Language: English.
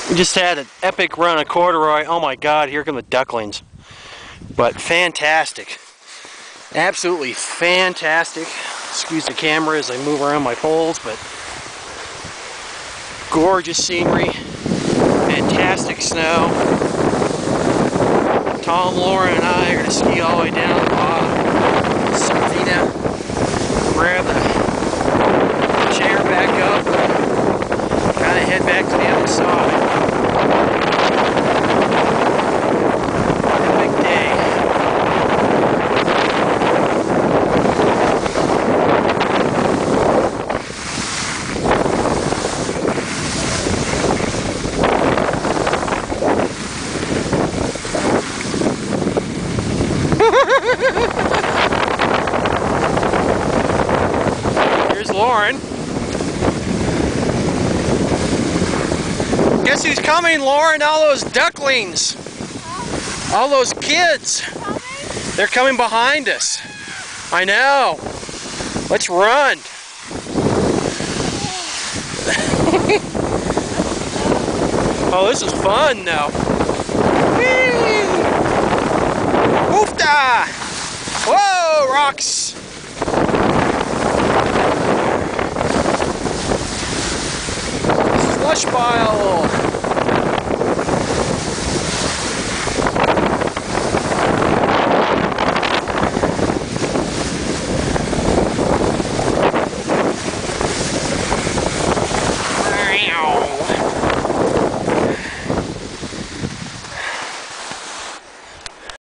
We just had an epic run of corduroy. Oh my God, here come the ducklings. But fantastic. Absolutely fantastic. Excuse the camera as I move around my poles, but gorgeous scenery. Fantastic snow. Tom, Lauren, and I are going to ski all the way down the bottom. Sarvina. Grab the chair back up. Kind of head back to the other side. Big day. Here's Lauren. Guess who's coming, Lauren? All those ducklings. All those kids. They're coming behind us. I know. Let's run. Oh, this is fun now. Oofta! Whoa, rocks! Slush pile!